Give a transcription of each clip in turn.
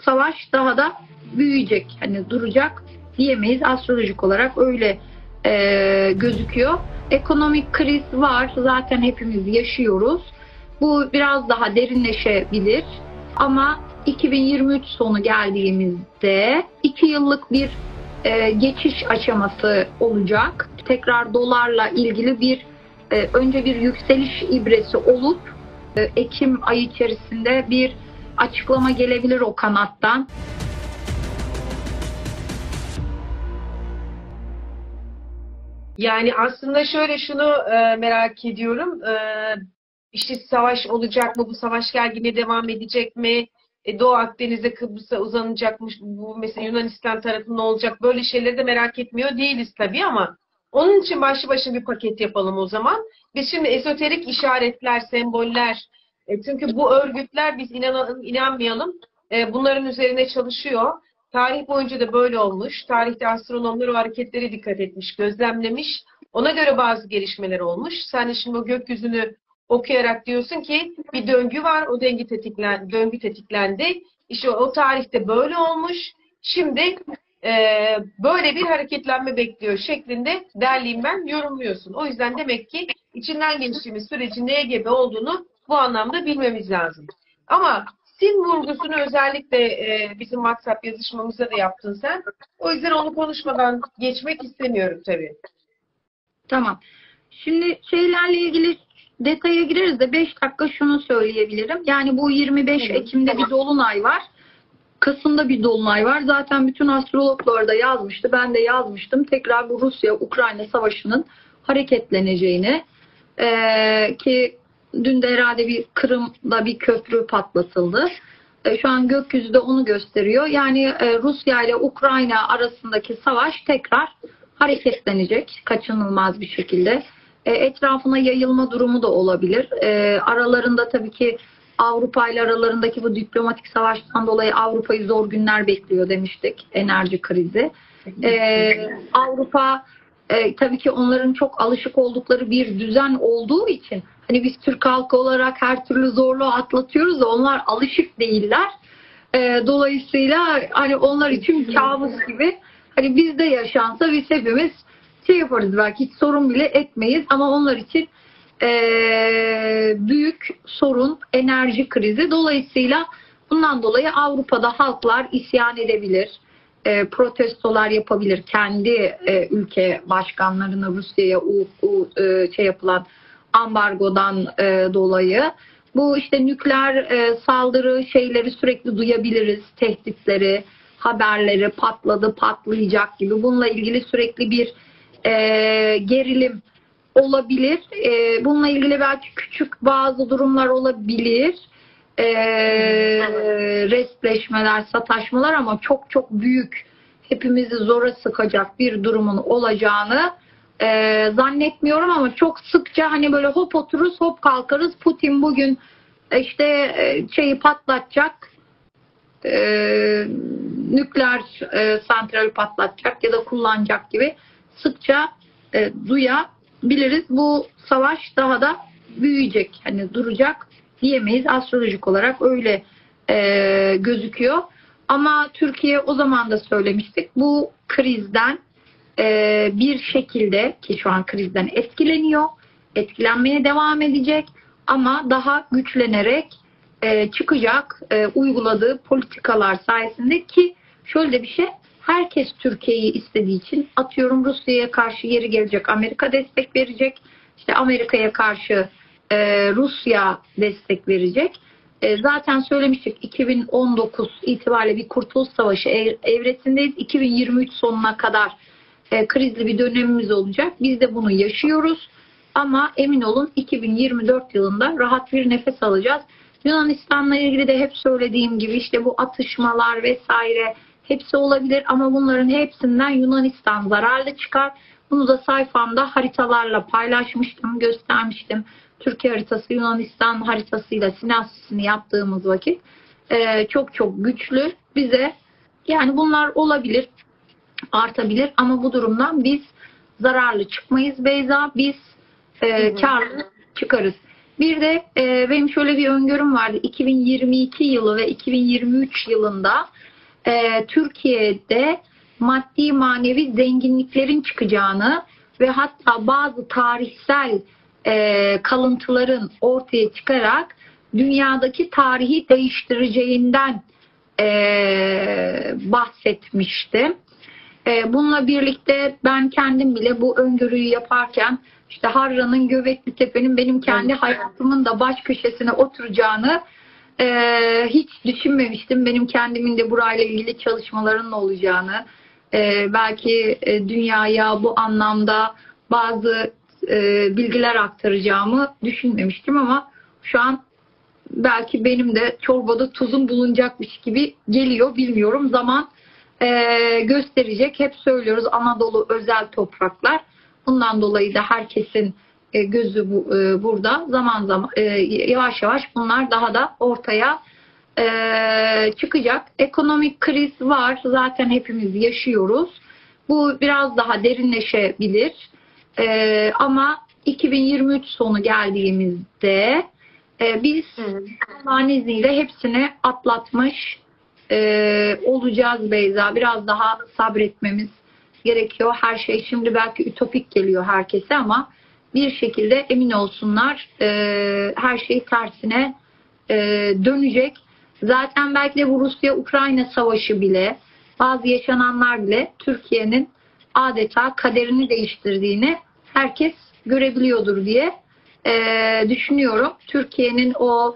savaş daha da büyüyecek. Hani duracak diyemeyiz. Astrolojik olarak öyle gözüküyor. Ekonomik kriz var. Zaten hepimiz yaşıyoruz. Bu biraz daha derinleşebilir. Ama 2023 sonu geldiğimizde 2 yıllık bir geçiş aşaması olacak. Tekrar dolarla ilgili bir önce bir yükseliş ibresi olup Ekim ayı içerisinde bir açıklama gelebilir o kanattan. Yani aslında şöyle şunu merak ediyorum. İşte savaş olacak mı? Bu savaş gerginliği devam edecek mi? Doğu Akdeniz'e, Kıbrıs'a uzanacakmış. Bu mesela Yunanistan tarafında olacak. Böyle şeyleri de merak etmiyor değiliz tabii ama onun için başlı başına bir paket yapalım o zaman. Biz şimdi ezoterik işaretler, semboller, çünkü bu örgütler biz inanmayalım. Bunların üzerine çalışıyor. Tarih boyunca da böyle olmuş. Tarihte astronomlar o hareketlere dikkat etmiş, gözlemlemiş. Ona göre bazı gelişmeler olmuş. Sen de şimdi o gökyüzünü okuyarak diyorsun ki bir döngü var, o döngü tetiklendi. İşte o tarihte böyle olmuş. Şimdi böyle bir hareketlenme bekliyor şeklinde derleyeyim ben yorumluyorsun. O yüzden demek ki içinden geçtiğimiz sürecin neye gebe olduğunu bu anlamda bilmemiz lazım. Ama sin vurgusunu özellikle bizim WhatsApp yazışmamızda da yaptın sen. O yüzden onu konuşmadan geçmek istemiyorum tabii. Tamam. Şimdi şeylerle ilgili detaya gireriz de 5 dakika şunu söyleyebilirim. Yani bu 25 Ekim'de bir dolunay var. Kasım'da bir dolunay var. Zaten bütün astrologlar da yazmıştı. Ben de yazmıştım. Tekrar bu Rusya-Ukrayna savaşının hareketleneceğini ki dün de herhalde bir Kırım'da bir köprü patlatıldı. Şu an gökyüzü de onu gösteriyor. Yani Rusya ile Ukrayna arasındaki savaş tekrar hareketlenecek. Kaçınılmaz bir şekilde. Etrafına yayılma durumu da olabilir. Aralarında tabii ki Avrupa ile aralarındaki bu diplomatik savaştan dolayı Avrupa'yı zor günler bekliyor demiştik. Enerji krizi. Avrupa tabii ki onların çok alışık oldukları bir düzen olduğu için hani biz Türk halkı olarak her türlü zorluğu atlatıyoruz da onlar alışık değiller. Dolayısıyla hani onlar için kabus gibi. Hani bizde yaşansa biz hepimiz şey yaparız, belki hiç sorun bile etmeyiz ama onlar için büyük sorun enerji krizi. Dolayısıyla bundan dolayı Avrupa'da halklar isyan edebilir, protestolar yapabilir. Kendi ülke başkanlarına Rusya'ya şey yapılan ambargodan dolayı. Bu işte nükleer saldırı şeyleri sürekli duyabiliriz, tehditleri, haberleri patladı, patlayacak gibi. Bununla ilgili sürekli bir gerilim olabilir. Bununla ilgili belki küçük bazı durumlar olabilir. Restleşmeler, sataşmalar ama çok çok büyük, hepimizi zora sıkacak bir durumun olacağını zannetmiyorum ama çok sıkça hani böyle hop otururuz, hop kalkarız. Putin bugün işte şeyi patlatacak, nükleer santral patlatacak ya da kullanacak gibi sıkça duyabiliriz. Bu savaş daha da büyüyecek. Hani duracak diyemeyiz. Astrolojik olarak öyle gözüküyor. Ama Türkiye, o zaman da söylemiştik, bu krizden bir şekilde, ki şu an krizden etkileniyor, etkilenmeye devam edecek ama daha güçlenerek çıkacak uyguladığı politikalar sayesinde. Ki şöyle de bir şey, herkes Türkiye'yi istediği için, atıyorum Rusya'ya karşı yeri gelecek Amerika destek verecek, işte Amerika'ya karşı Rusya destek verecek. Zaten söylemiştik, 2019 itibariyle bir Kurtuluş Savaşı evresindeyiz. 2023 sonuna kadar krizli bir dönemimiz olacak. Biz de bunu yaşıyoruz. Ama emin olun 2024 yılında rahat bir nefes alacağız. Yunanistan'la ilgili de hep söylediğim gibi işte bu atışmalar vesaire hepsi olabilir ama bunların hepsinden Yunanistan zararlı çıkar. Bunu da sayfamda haritalarla paylaşmıştım, göstermiştim. Türkiye haritası Yunanistan haritasıyla sinapsisini yaptığımız vakit çok çok güçlü. Bize yani bunlar olabilir, artabilir ama bu durumdan biz zararlı çıkmayız Beyza. Biz karlı çıkarız. Bir de benim şöyle bir öngörüm vardı. 2022 yılı ve 2023 yılında Türkiye'de maddi manevi zenginliklerin çıkacağını ve hatta bazı tarihsel kalıntıların ortaya çıkarak dünyadaki tarihi değiştireceğinden bahsetmiştim. Bununla birlikte ben kendim bile bu öngörüyü yaparken işte Harran'ın, Göbekli Tepe'nin benim kendi hayatımın da baş köşesine oturacağını hiç düşünmemiştim. Benim kendimin de burayla ilgili çalışmaların olacağını, belki dünyaya bu anlamda bazı bilgiler aktaracağımı düşünmemiştim ama şu an belki benim de çorbada tuzum bulunacakmış gibi geliyor. Bilmiyorum. Zaman gösterecek. Hep söylüyoruz, Anadolu özel topraklar. Bundan dolayı da herkesin gözü burada. Zaman zaman yavaş yavaş bunlar daha da ortaya çıkacak. Ekonomik kriz var. Zaten hepimiz yaşıyoruz. Bu biraz daha derinleşebilir. Ama 2023 sonu geldiğimizde biz Allah'ın izniyle hepsini atlatmış olacağız Beyza. Biraz daha sabretmemiz gerekiyor. Her şey şimdi belki ütopik geliyor herkese ama bir şekilde emin olsunlar her şey tersine dönecek. Zaten belki de bu Rusya-Ukrayna savaşı bile, bazı yaşananlar bile Türkiye'nin adeta kaderini değiştirdiğini herkes görebiliyordur diye düşünüyorum. Türkiye'nin o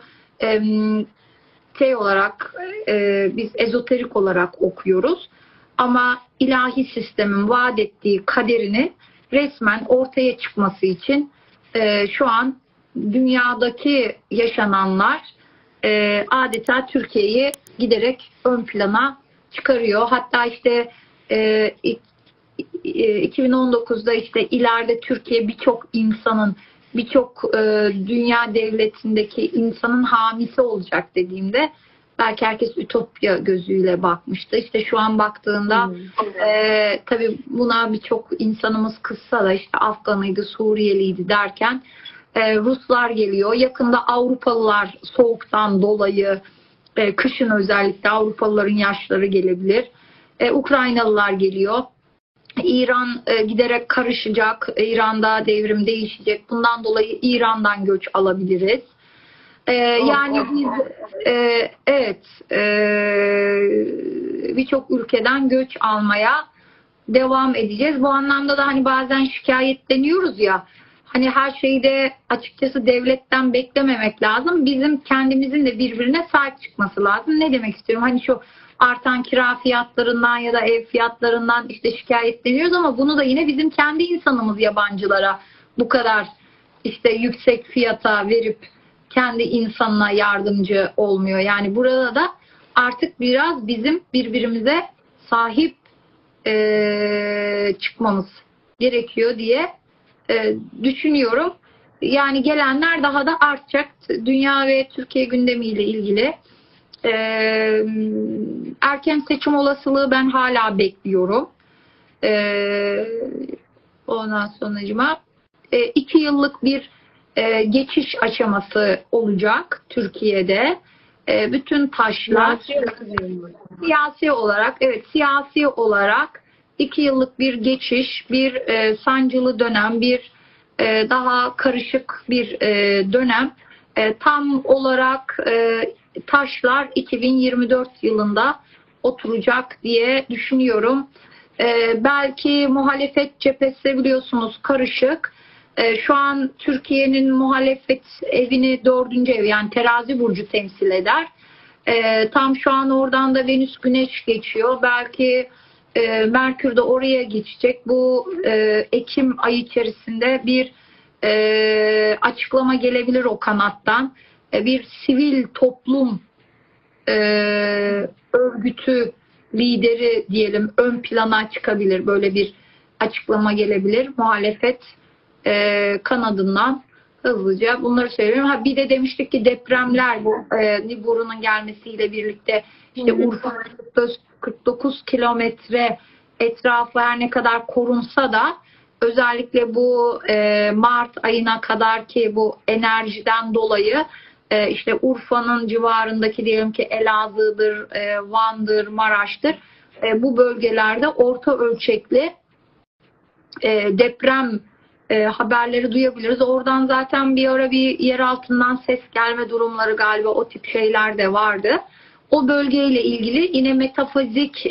olarak biz ezoterik olarak okuyoruz. Ama ilahi sistemin vaat ettiği kaderini resmen ortaya çıkması için şu an dünyadaki yaşananlar adeta Türkiye'yi giderek ön plana çıkarıyor. Hatta işte 2019'da işte ileride Türkiye birçok insanın, birçok dünya devletindeki insanın hamisi olacak dediğimde belki herkes ütopya gözüyle bakmıştı. İşte şu an baktığında tabii buna birçok insanımız kızsa da işte Afganıydı, Suriyeliydi derken Ruslar geliyor. Yakında Avrupalılar soğuktan dolayı kışın özellikle Avrupalıların yaşları gelebilir. Ukraynalılar geliyor. İran giderek karışacak. İran'da devrim değişecek. Bundan dolayı İran'dan göç alabiliriz. Yani biz evet birçok ülkeden göç almaya devam edeceğiz. Bu anlamda da hani bazen şikayetleniyoruz ya, hani her şeyi de açıkçası devletten beklememek lazım. Bizim kendimizin de birbirine sahip çıkması lazım. Ne demek istiyorum? Hani şu artan kira fiyatlarından ya da ev fiyatlarından işte şikayetleniyoruz ama bunu da yine bizim kendi insanımız yabancılara bu kadar işte yüksek fiyata verip kendi insanına yardımcı olmuyor. Yani burada da artık biraz bizim birbirimize sahip çıkmamız gerekiyor diye düşünüyorum. Yani gelenler daha da artacak. Dünya ve Türkiye gündemiyle ilgili erken seçim olasılığı ben hala bekliyorum. Ondan sonracıma 2 yıllık bir geçiş aşaması olacak Türkiye'de. Bütün taşlar siyasi olarak, evet, siyasi olarak 2 yıllık bir geçiş, bir sancılı dönem, bir daha karışık bir dönem. Tam olarak taşlar 2024 yılında oturacak diye düşünüyorum. Belki muhalefet cephesi biliyorsunuz karışık. Şu an Türkiye'nin muhalefet evini 4. ev, yani terazi burcu temsil eder. Tam şu an oradan da Venüs Güneş geçiyor. Belki Merkür de oraya geçecek. Bu Ekim ayı içerisinde bir açıklama gelebilir o kanattan. Bir sivil toplum örgütü lideri diyelim ön plana çıkabilir. Böyle bir açıklama gelebilir. Muhalefet kanadından hızlıca bunları söylüyorum. Ha, bir de demiştik ki depremler, bu Nibiru'nun gelmesiyle birlikte işte Urfa'nın 49 kilometre etrafı her ne kadar korunsa da özellikle bu Mart ayına kadar ki bu enerjiden dolayı işte Urfa'nın civarındaki diyelim ki Elazığ'dır, Van'dır, Maraş'tır. Bu bölgelerde orta ölçekli deprem haberleri duyabiliriz. Oradan zaten bir ara bir yer altından ses gelme durumları galiba o tip şeyler de vardı. O bölgeyle ilgili yine metafizik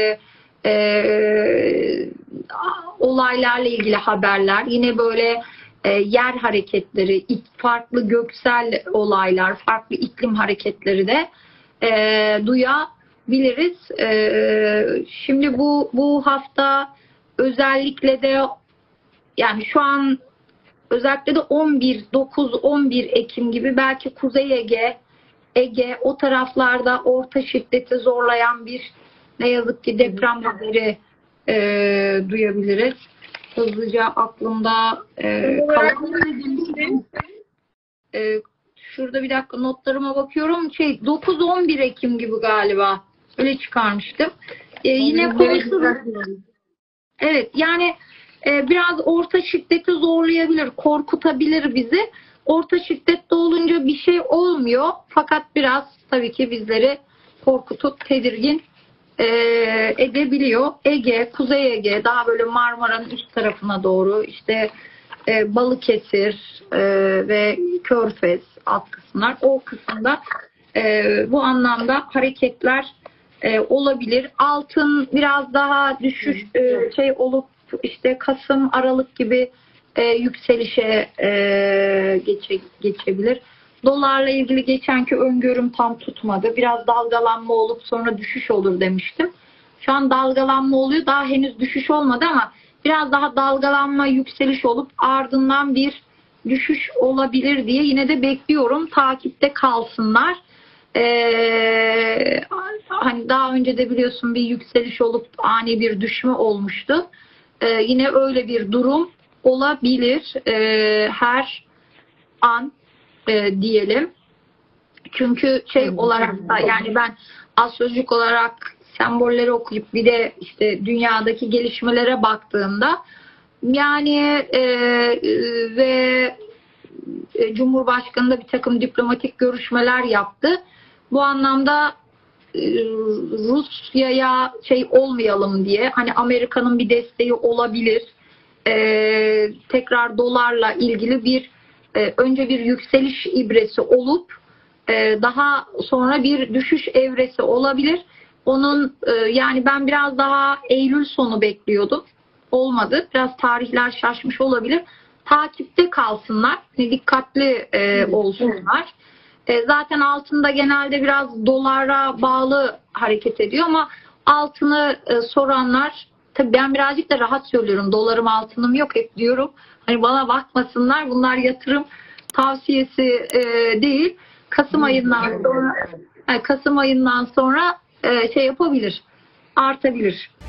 olaylarla ilgili haberler, yine böyle yer hareketleri, farklı göksel olaylar, farklı iklim hareketleri de duyabiliriz. Şimdi bu hafta özellikle de yani şu an özellikle de 9-11 Ekim gibi belki Kuzey Ege o taraflarda orta şiddeti zorlayan bir ne yazık ki deprem haberi duyabiliriz. Hızlıca aklımda şurada bir dakika notlarıma bakıyorum. 9-11 Ekim gibi galiba. Öyle çıkarmıştım. Yine konuşuruz. Evet yani biraz orta şiddeti zorlayabilir, korkutabilir bizi. Orta şiddette olunca bir şey olmuyor. Fakat biraz tabii ki bizleri korkutup tedirgin edebiliyor. Ege, Kuzey Ege, daha böyle Marmara'nın üst tarafına doğru işte Balıkesir ve Körfez alt kısımlar. O kısımda bu anlamda hareketler olabilir. Altın biraz daha düşüş olup işte Kasım, Aralık gibi yükselişe geçebilir. Dolarla ilgili geçenki öngörüm tam tutmadı. Biraz dalgalanma olup sonra düşüş olur demiştim. Şu an dalgalanma oluyor. Daha henüz düşüş olmadı ama biraz daha dalgalanma, yükseliş olup ardından bir düşüş olabilir diye yine de bekliyorum. Takipte kalsınlar. Hani daha önce de biliyorsun bir yükseliş olup ani bir düşme olmuştu. Yine öyle bir durum olabilir her an diyelim. Çünkü olarak da yani ben astrolojik olarak sembolleri okuyup bir de işte dünyadaki gelişmelere baktığımda yani ve Cumhurbaşkanı da bir takım diplomatik görüşmeler yaptı. Bu anlamda Rusya'ya olmayalım diye hani Amerika'nın bir desteği olabilir. Tekrar dolarla ilgili bir önce bir yükseliş ibresi olup daha sonra bir düşüş evresi olabilir. Onun yani ben biraz daha Eylül sonu bekliyordum. Olmadı. Biraz tarihler şaşmış olabilir. Takipte kalsınlar. Dikkatli olsunlar. Zaten altında genelde biraz dolara bağlı hareket ediyor ama altını soranlar tabii ben birazcık da rahat söylüyorum. Dolarım altınım yok hep diyorum. Hani bana bakmasınlar. Bunlar yatırım tavsiyesi değil. Kasım ayından sonra yapabilir. Artabilir.